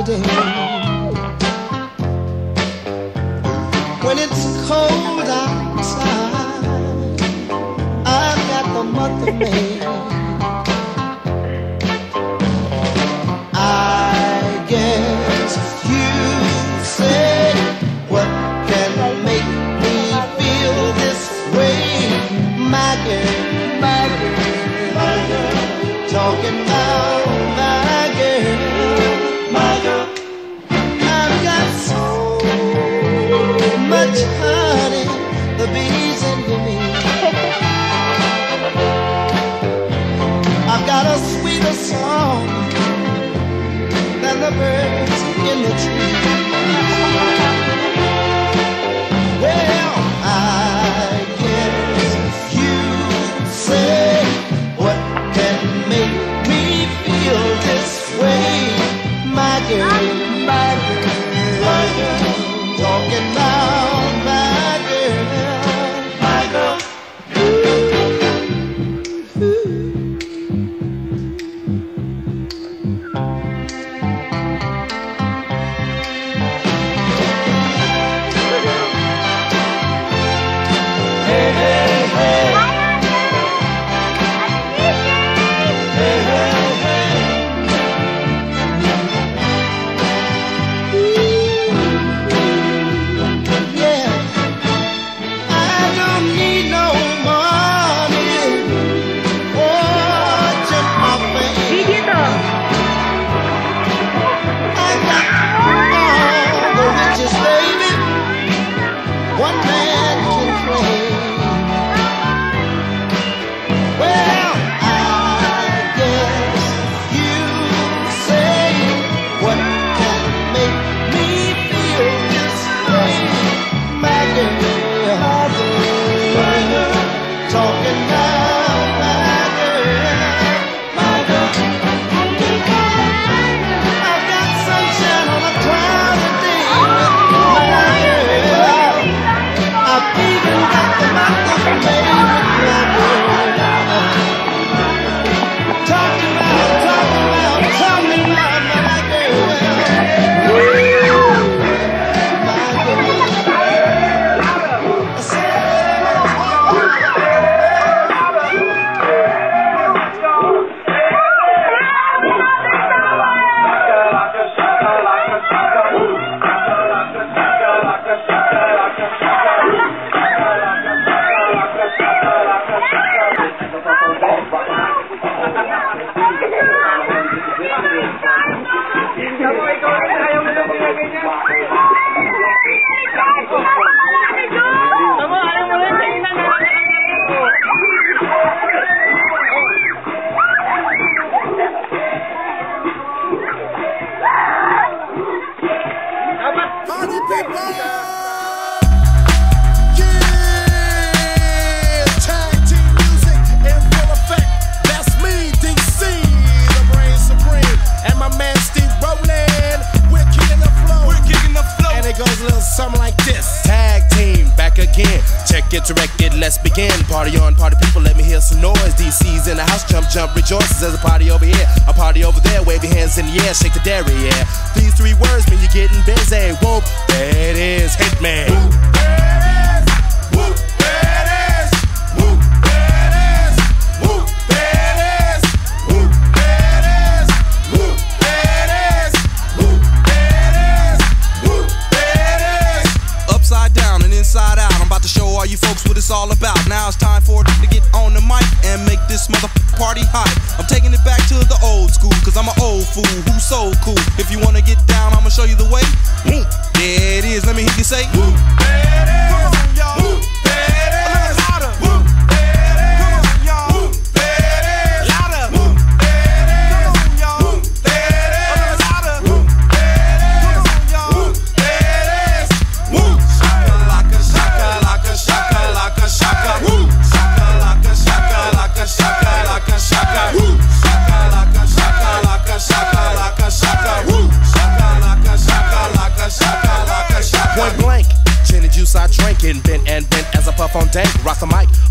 day. When it's cold outside, I've got the month of May. I guess you say, what can make me feel this way? My girl, my girl, my girl, talking about my girl, my girl. I've got so much honey, the bees envy me. I've got a sweeter song than the birds in the trees. Well, I guess you say, what can make me feel this way? My girl, my girl, my girl, talking about my girl, my girl. Let's begin. Party on, party people, let me hear some noise. DC's in the house, jump, jump, rejoices. There's a party over here, a party over there. Wave your hands in the air, shake the dairy, yeah. These three words mean you're getting busy. Whoop, there it is, hit me. Whoop, there it is. Whoop, there it is. Whoop, there it is. Whoop, there it is. Whoop, there it is. Whoop, there it is. Whoop, there it is. Whoop, there it is. Upside down and inside out, I'm about to show all you folks what it's all about. Now it's time for it to get on the mic and make this motherfucking party hot. I'm taking it back to the old school, cause I'm an old fool who's so cool. If you wanna get down, I'ma show you the way. There it is, let me hear you say, whoop, there it is. Come on, y'all. Whoop, there it is. A little louder. Whoop, there it is. Come on, y'all. Whoop, there it is. Louder. Whoop, there it is. Come on, y'all. Whoop, there it is. A little louder. Whoop, there it is. Come on, y'all. Whoop, there it is. Whoop, shaka laka shaka laka shaka laka shaka. Whoop, shaka laka shaka laka shaka laka shaka. Whoop, shaka laka shaka laka shaka laka shaka. Whoop, shaka laka shaka laka shaka laka shaka. Point blank, gin and juice I drink, and bent as I puff on dank. Rock the mic,